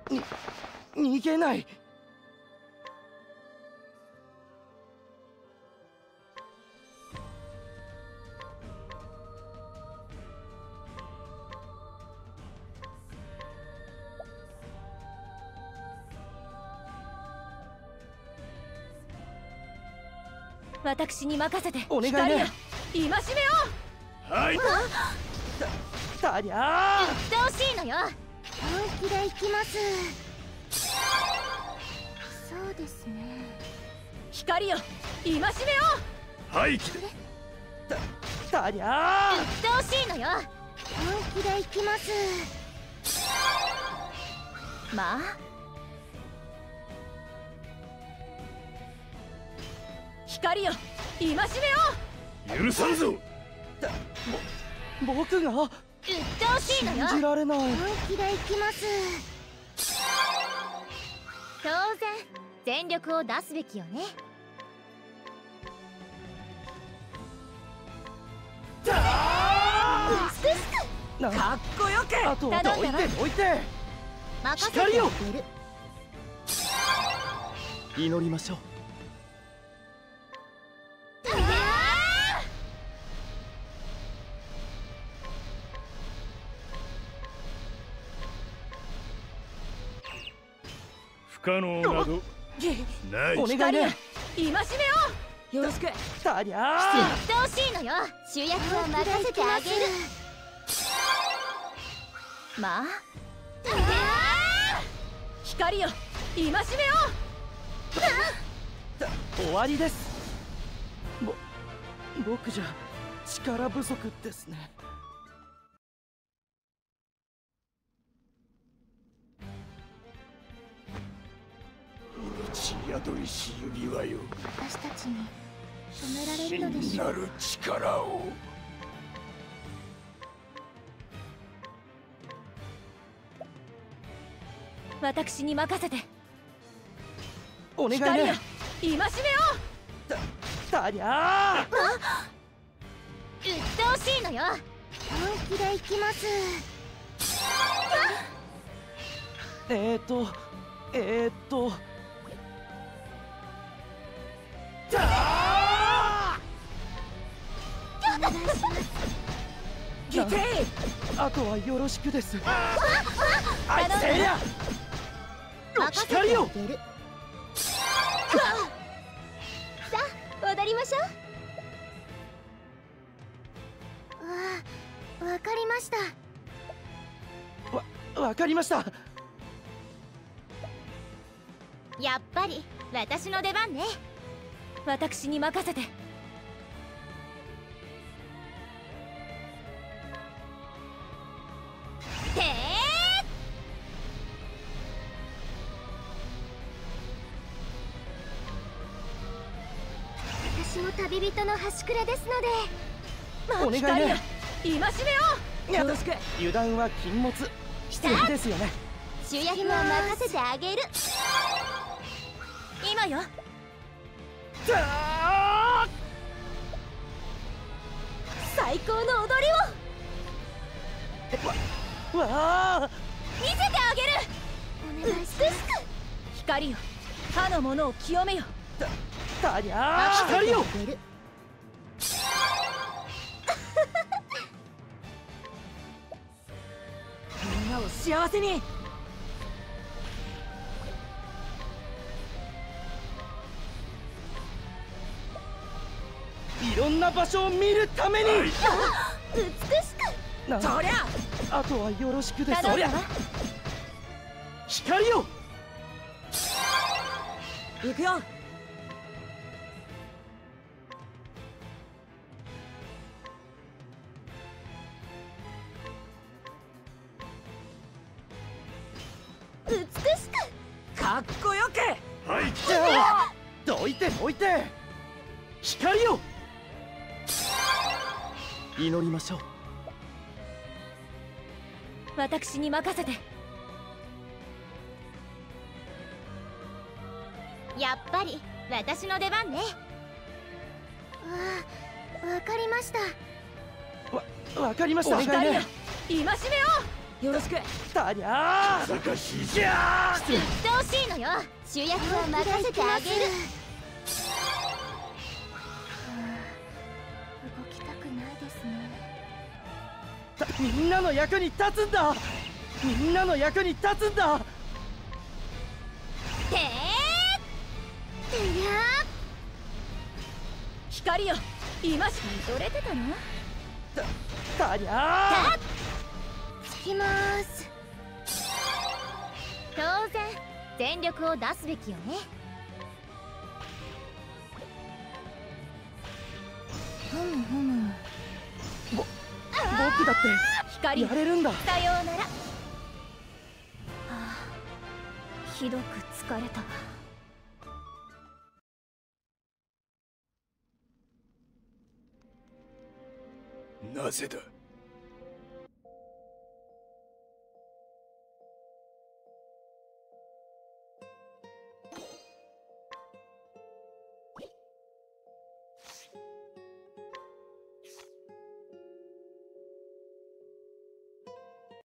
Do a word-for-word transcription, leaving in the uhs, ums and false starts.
に逃げない。 私に任せて。 お願いね。 戒めよう。はい。 た、たりゃー。 うっとうしいのよ。 本気で行きます。そうですね。 光よ、戒めよ。 はい。 た、たりゃー。 うっとうしいのよ。 本気で行きます。 まあ。光よ、戒めよ。 許さんぞ。 だ、ぼ、僕が。 うっとうしいのよ。 信じられない。 本気で行きます。 当然全力を出すべきよね。 だすくすくかっこよく。 あとはどいてどいて。 任せてあげる。 祈りましょう。 不可能などない。 お願いね。 戒めよ。よろしく。 たりゃー。 うっとうしいのよ。主役は任せてあげる。まあ。光よ、戒めよ。 終わりです。ぼ、僕じゃ力不足ですね。 命宿りし指輪よ。 私たちに止められるのでしょう。 真なる力を。 私に任せて。 お願いね。 光よ、戒めよ。 た、たりゃー。 うっとうしいのよ。 本気で行きます。 えーとえーとだー。 お願いします。 ギテあ、あとはよろしくです。 あいつせいや。 任せてあげる。さあ踊りましょう。わ、わかりました。 わ、わかりました。 やっぱり私の出番ね。私に任せて。てー。 私も旅人の端くれですので。 お願いね。 戒めよ。よろしく。 油断は禁物。失礼ですよね。 主役は任せてあげる。今よ。 だー。 最高の踊りを。 わ、わあ。 見せてあげる。 お願いします。 光よ、他のものを清めよ。 た、たりゃー。光よ。 みんなを幸せに。 いろんな場所を見るために。 美しく。 な、 そりゃあとはよろしくです。 頼んだわ。 光よ。 行くよ。美しく。かっこよく。 はい。 どいてどいて。光よ。祈りましょう。 私に任せて。やっぱり私の出番ね。 わ、わかりました。 わ、わかりました。 光よ、 ね、 戒めよ。 よろしく。 タニャー難しいじゃあ言ってほしいのよ。 主役は任せてあげる。動きたくないですね。 みんなの役に立つんだ。みんなの役に立つんだ。 てーてりゃ光よ、今しか取れてたの？ タニャーつきまーす。 当然全力を出すべきよね。 ふむふむ。 ぼ僕だって光やれるんだ。 さようなら。はあ、ひどく疲れたわ。 なぜだ。